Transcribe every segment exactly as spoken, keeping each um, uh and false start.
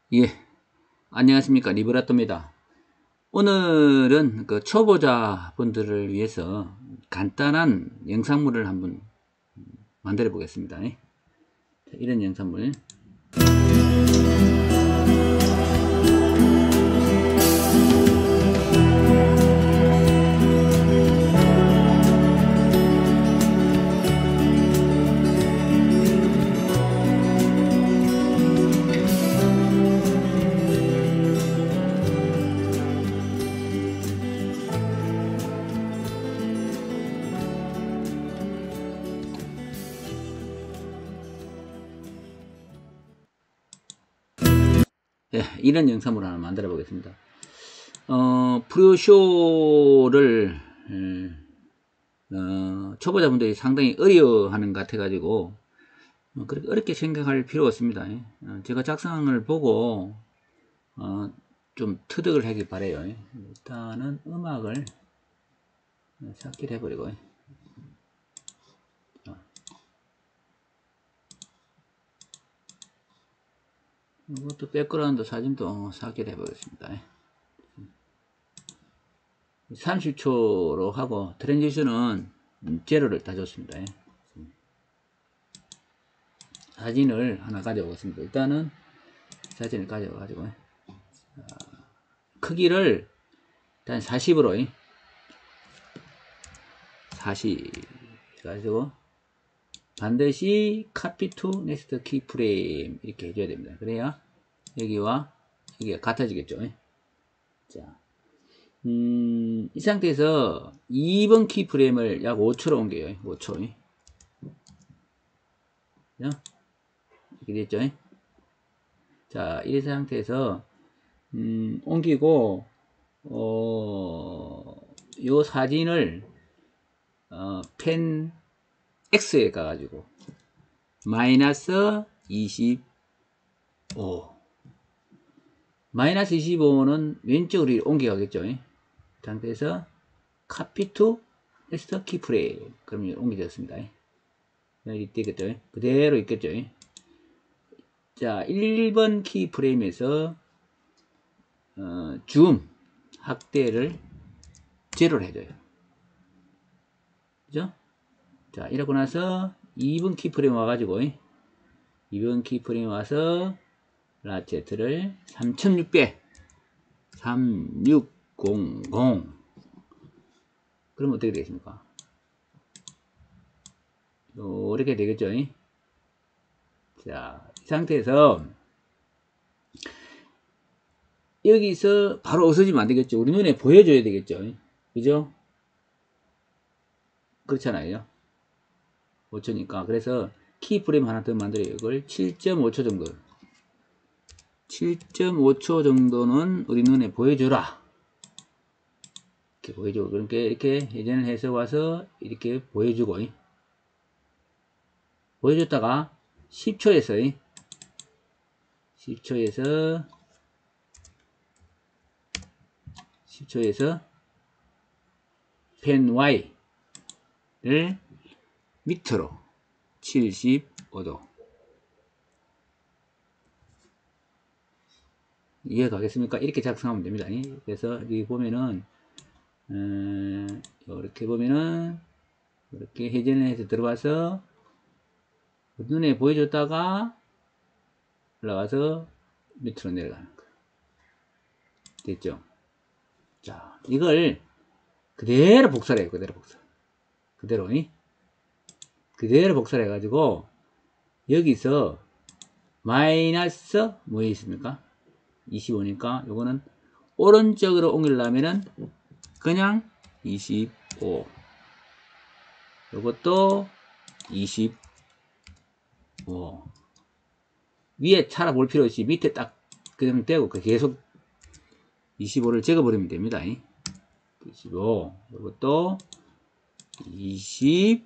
예, 안녕하십니까. 리브라토입니다. 오늘은 그 초보자 분들을 위해서 간단한 영상물을 한번 만들어 보겠습니다. 이런 영상물. 예, 이런 영상물 하나 만들어 보겠습니다. 어, 프로쇼를 어, 초보자분들이 상당히 어려워하는 것 같아가지고 어, 그렇게 어렵게 생각할 필요 없습니다. 어, 제가 작성을 보고 어, 좀 터득을 하기 바래요. 일단은 음악을 삭제를 해버리고 이것도 백그라운드 사진도 삭제를 해보겠습니다. 삼십 초로 하고 트랜지션은 제로를 다 줬습니다. 사진을 하나 가져오겠습니다. 일단은 사진을 가져가지고 크기를 일단 사십으로 사십 가지고 반드시 copy to next keyframe 이렇게 해줘야 됩니다. 그래야 여기와 여기가 같아지겠죠. 자, 음, 이 상태에서 이 번 키프레임을 약 오 초로 옮겨요. 오 초. 이렇게 됐죠. 자, 이 상태에서 음, 옮기고 어, 요 사진을 어, 펜 X에 가가지고 마이너스 이십오 마이너스 이십오는 왼쪽으로 옮겨가겠죠. 이 상태에서 copy to next keyframe 그러면 옮겨졌습니다. 여기 있겠죠. 그대로 있겠죠. 자, 일 번 키프레임에서 어, 줌 확대를 제로로 해줘요. 그죠? 자, 이러고 나서 이 번 키프레임 와가지고 이 번 키프레임 와서 라체트를 삼천육백 삼천육백 그러면 어떻게 되겠습니까? 이렇게 되겠죠. 자, 이 상태에서 여기서 바로 없어지면 안 되겠죠. 우리 눈에 보여줘야 되겠죠. 그죠? 그렇잖아요. 오 초니까. 그래서 키프레임 하나 더 만들어요. 이걸 칠 점 오 초 정도. 칠 점 오 초 정도는 우리 눈에 보여줘라. 이렇게 보여주고. 그러니까 이렇게 예전을 해서 와서 이렇게 보여주고. 보여줬다가 십 초에서 십 초에서 십 초에서 펜 Y를 밑으로 칠십오 도 이해가겠습니까? 이렇게 작성하면 됩니다. 그래서 여기 보면은 음, 이렇게 보면은 이렇게 회전을 해서 들어가서 눈에 보여줬다가 올라가서 밑으로 내려가는 거예요. 됐죠? 자, 이걸 그대로 복사를 해요. 그대로 복사. 그대로, 이? 그대로 복사를 해가지고, 여기서, 마이너스, 뭐 있습니까? 이십오니까, 요거는, 오른쪽으로 옮기려면은, 그냥, 이십오. 요것도, 이십오. 위에 차라 볼 필요 없이 밑에 딱, 그냥 떼고, 계속, 이십오를 적어버리면 됩니다. 이십오. 이것도 이십오.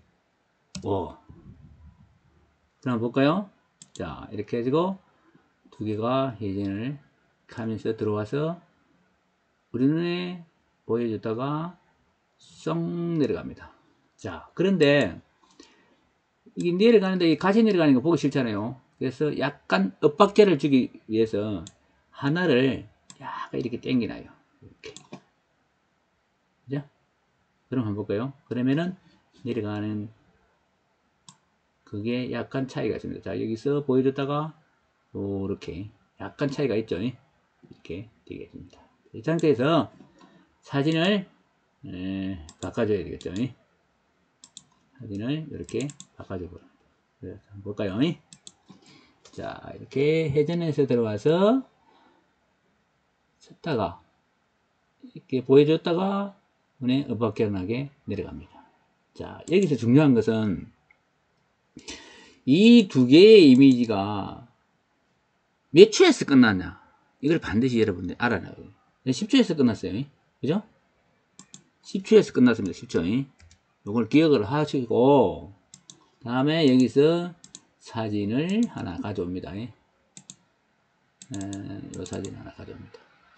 그럼 볼까요? 자, 이렇게 해가지고 두 개가 회전을 하면서 들어와서 우리 눈에 보여줬다가 쏙 내려갑니다. 자, 그런데 이게 내려가는데 같이 내려가는 거 보기 싫잖아요. 그래서 약간 엇박자를 주기 위해서 하나를 약간 이렇게 당기나요. 이렇게. 그죠? 그럼 한번 볼까요? 그러면은 내려가는 그게 약간 차이가 있습니다. 자, 여기서 보여줬다가 이렇게 약간 차이가 있죠. 이렇게 되겠습니다. 이 상태에서 사진을 에, 바꿔줘야 되겠죠. 사진을 이렇게 바꿔줘 버립니다. 그래서 한번 볼까요? 자, 이렇게 회전해서 들어와서 쳤다가 이렇게 보여줬다가 눈에 엇박결나게 내려갑니다. 자, 여기서 중요한 것은 이 두 개의 이미지가 몇 초에서 끝났냐, 이걸 반드시 여러분들 알아놔야 돼요. 십 초에서 끝났어요. 그죠? 십 초에서 끝났습니다. 십 초. 이걸 기억을 하시고 다음에 여기서 사진을 하나 가져옵니다. 이 사진 하나 가져옵니다.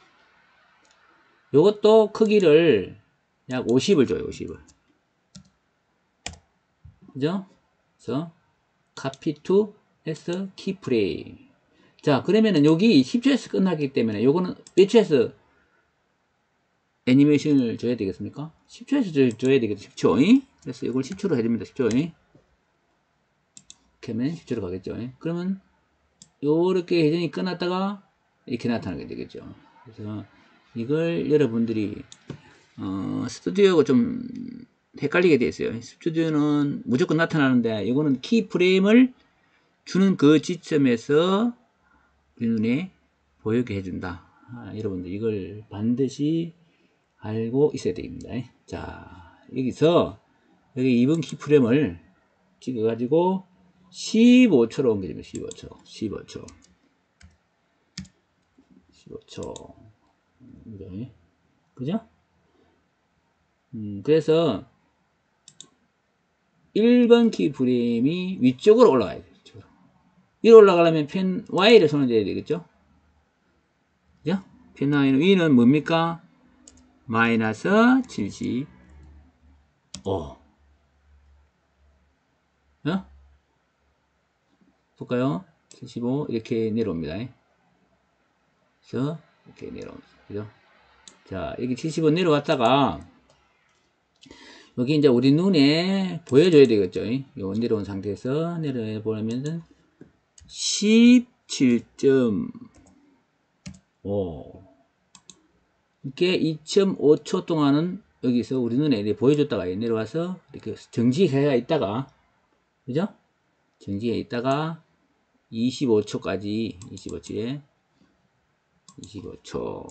요것도 크기를 약 오십을 줘요. 오십을. 그죠? 그래서 copy to as keyframe. 자, 그러면은 여기 십 초에서 끝나기 때문에 요거는 몇 초에서 애니메이션을 줘야 되겠습니까? 십 초에서 줘야 되겠죠. 십 초. 그래서 이걸 십 초로 해줍니다. 십 초. 이렇게 하면 십 초로 가겠죠. 그러면 요렇게 회전이 끝났다가 이렇게 나타나게 되겠죠. 그래서 이걸 여러분들이 어, 스튜디오가 좀 헷갈리게 되어 있어요. 스튜디오는 무조건 나타나는데 이거는 키 프레임을 주는 그 지점에서 우리 눈에 보이게 해준다. 아, 여러분들 이걸 반드시 알고 있어야 됩니다. 자, 여기서 여기 이 번 키프레임을 찍어 가지고 십오 초로 옮겨줍니다. 십오 초. 십오 초. 십오 초. 그죠? 음, 그래서 일 번 키프레임이 위쪽으로 올라가야 돼요. 위쪽으로. 위로 올라가려면 펜 Y를 손을 대야 되겠죠? 그죠? 펜 Y는 위는 뭡니까? 마이너스 칠십오. 어? 볼까요? 칠십오 이렇게 내려옵니다. 그래서 이렇게 내려옵니다. 그죠? 자, 여기 칠십오 내려왔다가 여기 이제 우리 눈에 보여줘야 되겠죠? 요 내려온 상태에서 내려해 보면은 십칠 점 오. 이렇게 이 점 오 초 동안은 여기서 우리 눈에 이렇게 보여줬다가 내려와서 이렇게 정지해 있다가, 그죠? 정지해 있다가 이십오 초까지, 이십오 초에 이십오 초.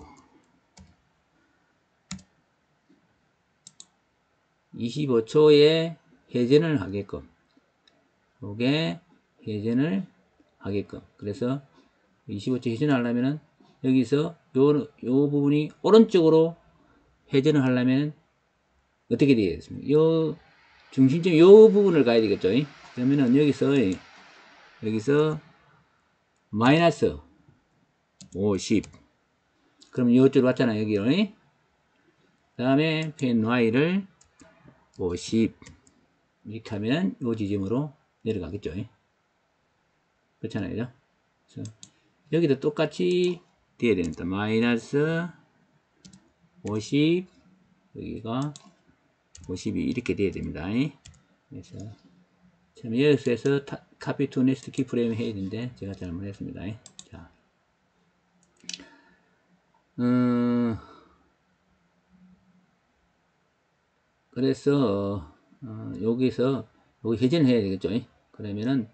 이십오 초에 회전을 하게끔, 요게 회전을 하게끔. 그래서 이십오 초 회전을 하려면은 여기서 요, 요 부분이 오른쪽으로 회전을 하려면 어떻게 되겠습니까? 요 중심점 요 부분을 가야 되겠죠. 그러면은 여기서 여기서 마이너스 오십. 그럼 요쪽으로 왔잖아요. 여기로. 그 다음에 펜 Y를 오십. 이렇게 하면 요 지점으로 내려가겠죠. 그렇잖아요. 그래서 여기도 똑같이 돼야 됩니다. 마이너스 오십, 여기가 오십이 이렇게 돼야 됩니다. 그래서 처음에 여기서 copy to next keyframe 해야 되는데 제가 잘못했습니다. 자, 음, 그래서 어, 여기서 여기 회전을 해야 되겠죠. 그러면은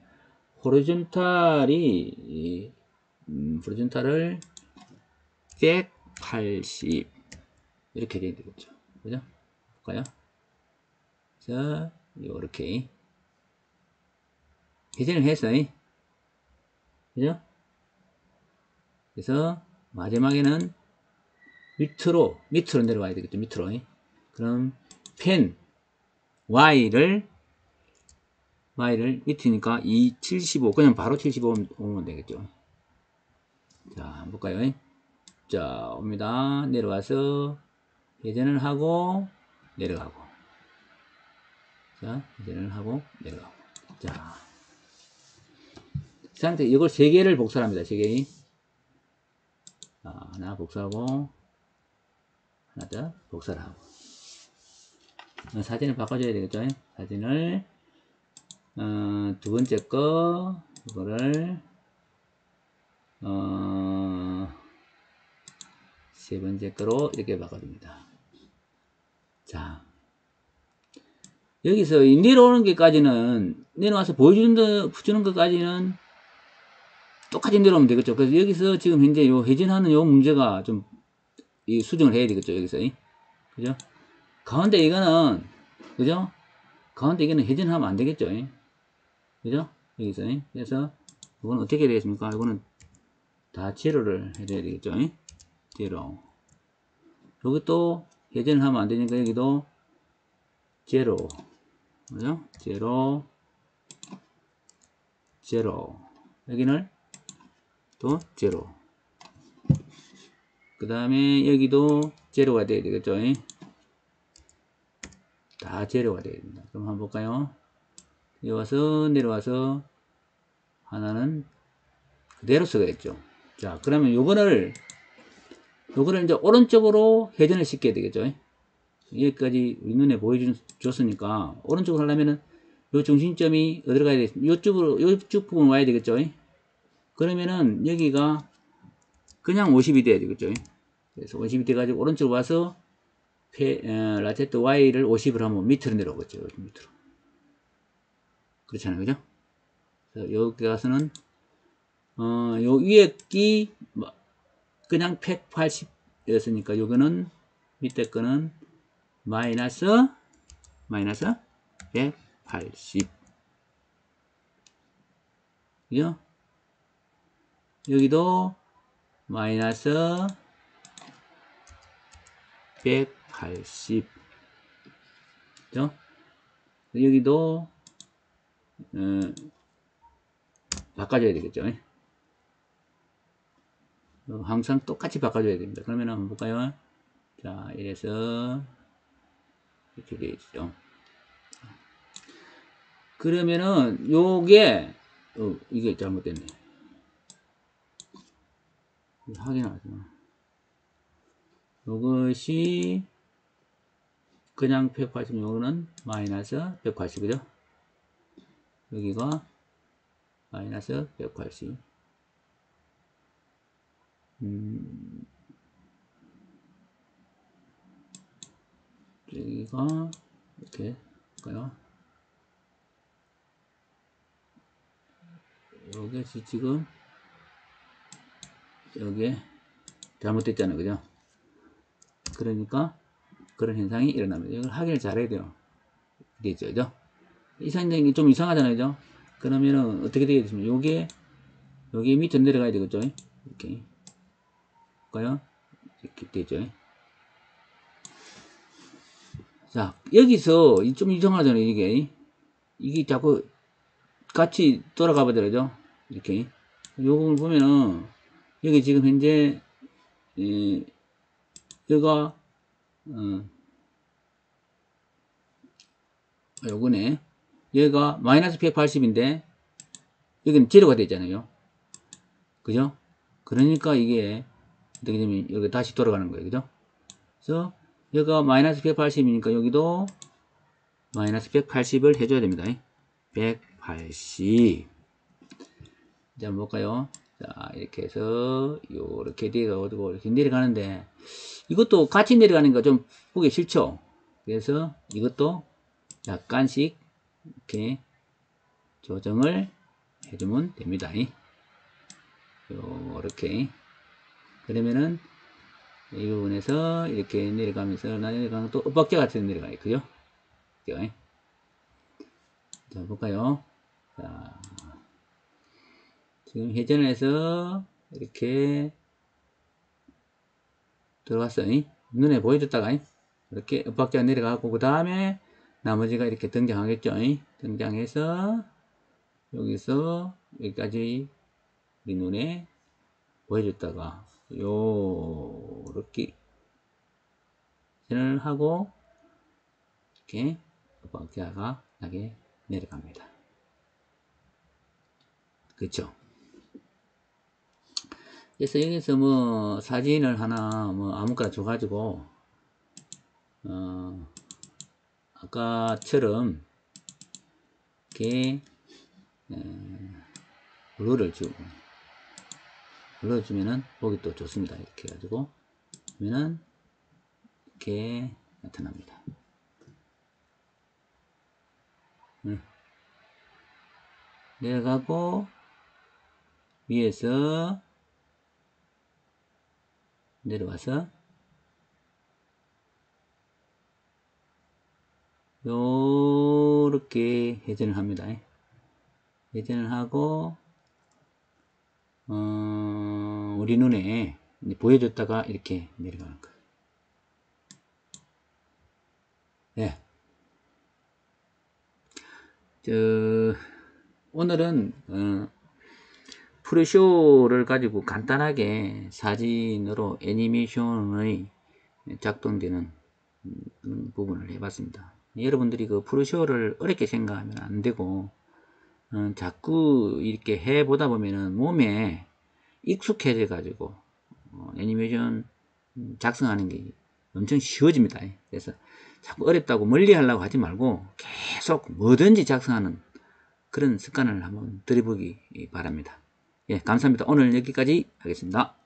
호리존탈이 음, 호리존탈을 백팔십 이렇게 돼야 되겠죠. 그죠? 볼까요? 그래서 이렇게 회전을 해서, 그죠? 그래서 마지막에는 밑으로 밑으로 내려와야 되겠죠. 밑으로. 그럼 펜 Y를 Y를 밑이니까 이 칠십오 그냥 바로 칠십오 오면 되겠죠. 자, 한번 볼까요? 자, 옵니다. 내려와서 회전을 하고 내려가고, 자, 회전을 하고 내려가고. 자, 상태, 이걸 세 개를 복사를 합니다. 세 개. 아, 하나 복사하고, 하나 더 복사를 하고. 사진을 바꿔줘야 되겠죠? 사진을, 어, 두 번째 거, 이거를, 어, 세 번째 거로 이렇게 바꿔줍니다. 자. 여기서 이 내려오는 게까지는, 내려와서 보여주는, 주는 것까지는 똑같이 내려오면 되겠죠. 그래서 여기서 지금 현재 요 회전하는 요 문제가 좀, 이 수정을 해야 되겠죠. 여기서. 그죠? 가운데 이거는, 그죠? 가운데 이거는 회전하면 안 되겠죠. 그죠? 여기서. 그래서, 이건 어떻게 되겠습니까? 이거는 다 제로를 해줘야 되겠죠. 제로. 여기 또 회전을 하면 안 되니까 여기도 제로. 그죠? 제로. 제로. 여기는 또 제로. 그 다음에 여기도 제로가 돼야 되겠죠. 다 제로가 돼야 됩니다. 그럼 한번 볼까요? 여기 와서 내려와서 하나는 그대로 써야겠죠. 자, 그러면 요거를 요거를 이제 오른쪽으로 회전을 시켜야 되겠죠. 여기까지 우리 눈에 보여줬으니까 오른쪽으로 하려면은 요 중심점이 어디로 가야 되겠습니까? 요쪽으로 요쪽 부분 와야 되겠죠. 그러면은 여기가 그냥 오십이 돼야 되겠죠. 그래서 오십이 돼가지고 오른쪽으로 와서 페, 어, 라테트 Y를 오십을 하면 밑으로 내려오겠죠. 밑으로. 그렇잖아요. 그죠? 그래서 여기 가서는, 어, 요 위에 끼, 그냥 백팔십이었으니까 요거는, 밑에 거는, 마이너스, 마이너스 백팔십. 그죠? 여기도, 마이너스 백팔십. 그죠? 여기도, 어, 바꿔줘야 되겠죠. 항상 똑같이 바꿔줘야 됩니다. 그러면 한번 볼까요? 자, 이래서 이렇게 되어 있죠. 그러면은 요게 어, 이게 잘못됐네. 확인하죠. 요것이 그냥 백팔십, 요거는 마이너스 백팔십이죠. 여기가 마이너스 백팔십. 음, 여기가 이렇게 할까요? 요것이 지금 여기에 잘못됐잖아요. 그죠? 그러니까 그런 현상이 일어납니다. 이걸 확인을 잘해야 돼요. 되죠, 그죠? 이상이 좀 이상하잖아요, 그죠? 그러면은 어떻게 되겠습니까? 요게 여기 밑에 내려가야 되겠죠? 이렇게 볼까요? 이렇게 되죠. 자, 여기서 좀 이상하잖아요, 이게. 이게 자꾸 같이 돌아가 버려죠. 이렇게. 요걸 보면은 여기 지금 현재 에, 여기가 어, 요거네. 얘가 마이너스 백팔십인데 여기는 제로가 되잖아요. 그죠? 그러니까 이게 어떻게 되면 여기 다시 돌아가는 거예요. 그죠? 그래서 여기가 마이너스 백팔십이니까 여기도 마이너스 백팔십을 해줘야 됩니다. 백팔십. 자, 한번 볼까요? 자, 이렇게 해서 요렇게 내려가고 이렇게 내려가는데 이것도 같이 내려가는 거 좀 보기 싫죠? 그래서 이것도 약간씩 이렇게 조정을 해주면 됩니다. 요렇게. 그러면은 이 부분에서 이렇게 내려가면서 내려가면 또 엇박자 같은 데 내려가요. 그죠? 자, 볼까요? 자, 지금 회전을 해서 이렇게 들어갔어요. 눈에 보여줬다가 이렇게 엇박자가 내려가고 그 다음에 나머지가 이렇게 등장하겠죠. 등장해서 여기서 여기까지 우리 눈에 보여줬다가 요렇게 회전을 하고 이렇게 엇박자가 나게 내려갑니다. 그렇죠? 그래서 여기서 뭐 사진을 하나 뭐 아무거나 줘가지고 어 아까처럼 이렇게 블러를 주고 블러 주면은 보기 또 좋습니다. 이렇게 해가지고 그러면은 이렇게 나타납니다. 네. 내려가고 위에서 내려와서 요렇게 회전을 합니다. 회전을 하고 어, 우리 눈에 보여줬다가 이렇게 내려가는 거예요. 네. 저, 오늘은 어, 프리쇼를 가지고 간단하게 사진으로 애니메이션의 작동되는 음, 부분을 해봤습니다. 여러분들이 그 프리쇼를 어렵게 생각하면 안 되고 어, 자꾸 이렇게 해보다 보면은 몸에 익숙해져 가지고 어, 애니메이션 작성하는 게 엄청 쉬워집니다. 그래서 자꾸 어렵다고 멀리 하려고 하지 말고 계속 뭐든지 작성하는 그런 습관을 한번 들여보기 바랍니다. 예, 감사합니다. 오늘 여기까지 하겠습니다.